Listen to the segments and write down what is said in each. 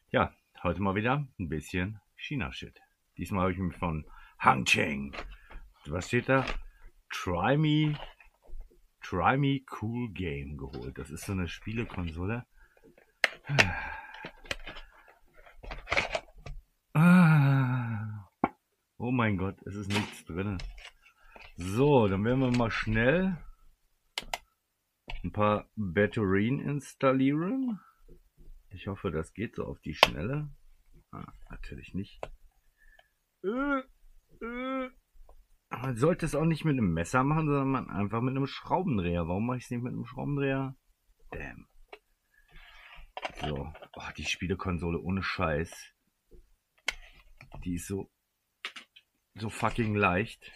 Ja, heute mal wieder ein bisschen China-Shit. Diesmal habe ich mir von Hangcheng, was steht da? Try Me, Try Me Cool Game geholt. Das ist so eine Spielekonsole. Oh mein Gott, es ist nichts drin. So, dann werden wir mal schnell ein paar Batterien installieren. Ich hoffe, das geht so auf die Schnelle. Natürlich nicht. Man sollte es auch nicht mit einem Messer machen, sondern einfach mit einem Schraubendreher. Warum mache ich es nicht mit einem Schraubendreher? Damn. So, oh, die Spielekonsole ohne Scheiß. Die ist so fucking leicht.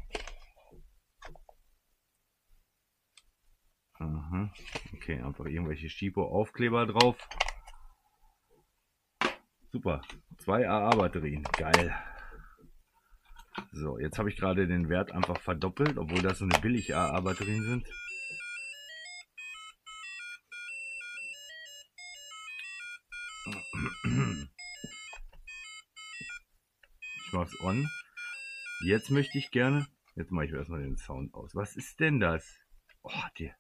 Aha. Okay, einfach irgendwelche Stipo-Aufkleber drauf. Super. 2 AA-Batterien. Geil. So, jetzt habe ich gerade den Wert einfach verdoppelt, obwohl das so eine billig AA-Batterien sind. Ich mache es on. Jetzt möchte ich gerne. Jetzt mache ich erstmal den Sound aus. Was ist denn das? Oh, der.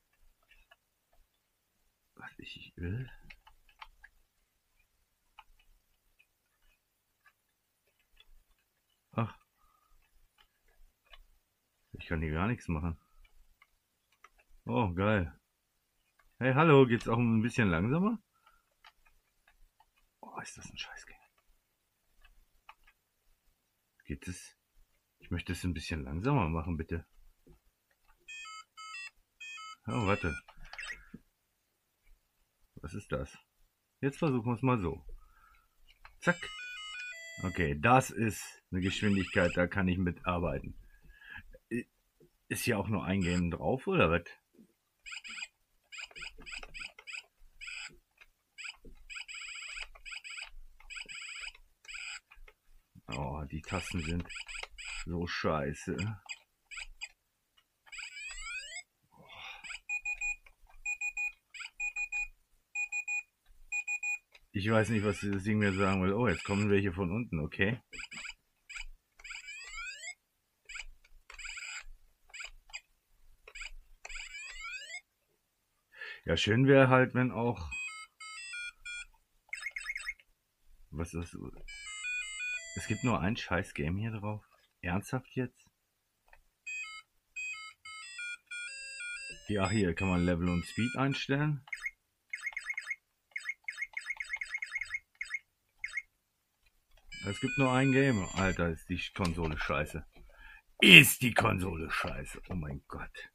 Was ich will. Ach. Ich kann hier gar nichts machen. Oh, geil. Hey, hallo, geht's auch ein bisschen langsamer? Oh, ist das ein Scheißgame. Geht es? Ich möchte es ein bisschen langsamer machen, bitte. Oh, warte. Was ist das? Jetzt versuchen wir es mal so. Zack. Okay, das ist eine Geschwindigkeit, da kann ich mitarbeiten. Ist hier auch nur ein Game drauf, oder was? Oh, die Tasten sind so scheiße. Ich weiß nicht, was dieses Ding mir sagen will. Oh, jetzt kommen welche von unten, okay. Ja, schön wäre halt, wenn auch... Was ist... Es gibt nur ein scheiß Game hier drauf. Ernsthaft jetzt? Ja, hier kann man Level und Speed einstellen. Es gibt nur ein Game. Alter, ist die Konsole scheiße. Ist die Konsole scheiße. Oh mein Gott.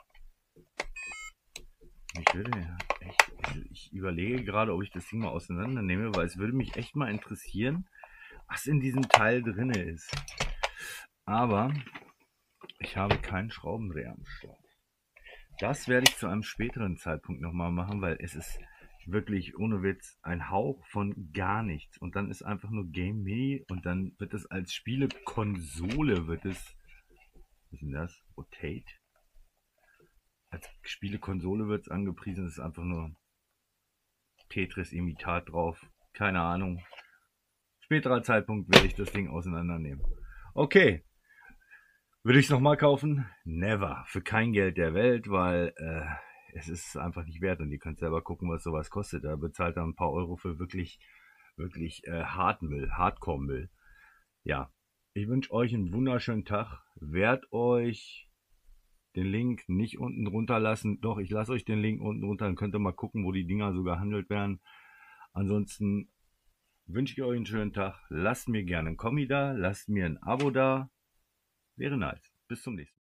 Ich überlege gerade, ob ich das Ding mal auseinander nehme, weil es würde mich echt mal interessieren, was in diesem Teil drin ist. Aber ich habe keinen Schraubendreher am Start. Das werde ich zu einem späteren Zeitpunkt nochmal machen, weil es ist wirklich ohne Witz ein Hauch von gar nichts. Und dann ist einfach nur Game Mini und dann wird es als Spielekonsole, was ist denn das? Rotate? Als Spielekonsole wird es angepriesen, es ist einfach nur Tetris-Imitat drauf. Keine Ahnung. Späterer Zeitpunkt werde ich das Ding auseinandernehmen. Okay. Würde ich es nochmal kaufen? Never. Für kein Geld der Welt, weil es ist einfach nicht wert. Und ihr könnt selber gucken, was sowas kostet. Da bezahlt er ein paar Euro für wirklich Hartmüll, Hardcore-Müll. Ja, ich wünsche euch einen wunderschönen Tag. Werd euch den Link nicht unten drunter lassen. Doch, ich lasse euch den Link unten drunter. Dann könnt ihr mal gucken, wo die Dinger so gehandelt werden. Ansonsten wünsche ich euch einen schönen Tag. Lasst mir gerne ein Kommi da. Lasst mir ein Abo da. Wäre nice. Bis zum nächsten Mal.